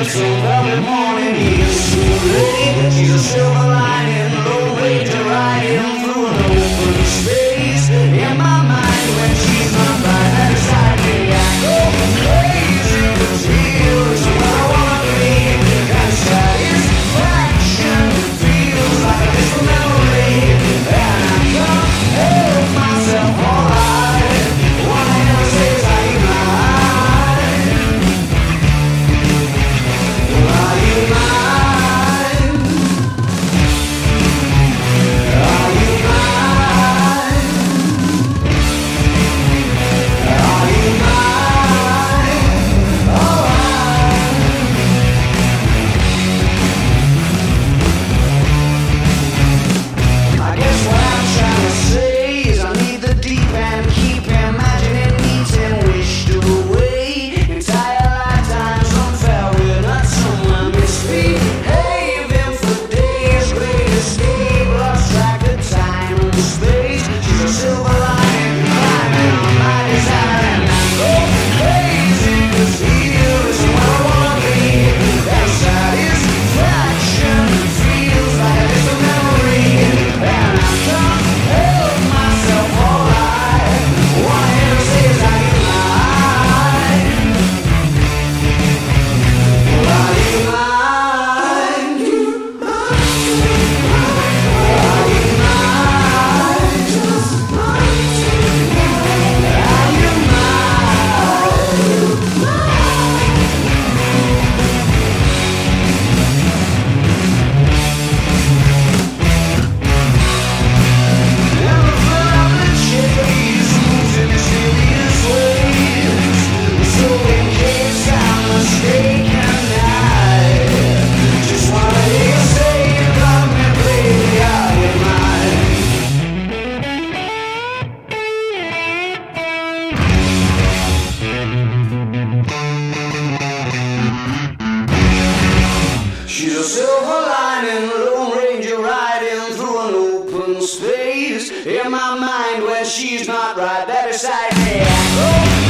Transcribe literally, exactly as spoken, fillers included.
until every morning. He's too late. She's a silver lining, low ranger riding through an open space. In my mind, when she's not right at her side, I go crazy. 'Cause here's what I wanna be. And satisfaction feels like a distant memory, and I can't help myself alright. One hand says I am mine. Are you mine? Are you mine? Are you mine? Alright. I guess what I'm trying to say is I need the deep end, keep imagining meeting wished away. Entire lifetimes unfair, we're not someone misbehaving for days. Great escape, lost track of time and space. She's a silver lining, climbing on my desire, and I go crazy 'cause here is where I wanna be. And satisfaction feels like a distant memory, and I can't help myself alright. One hand says I am mine. Are you mine? Are you mine? Just mine. Are you Never felt the chase, moves in mysterious ways. So in case I'm mistaken, I just wanna hear you say you love me, baby. Are you mine? She's a silver lining, lone ranger riding through an open space. In my mind, when she's not right, that is I go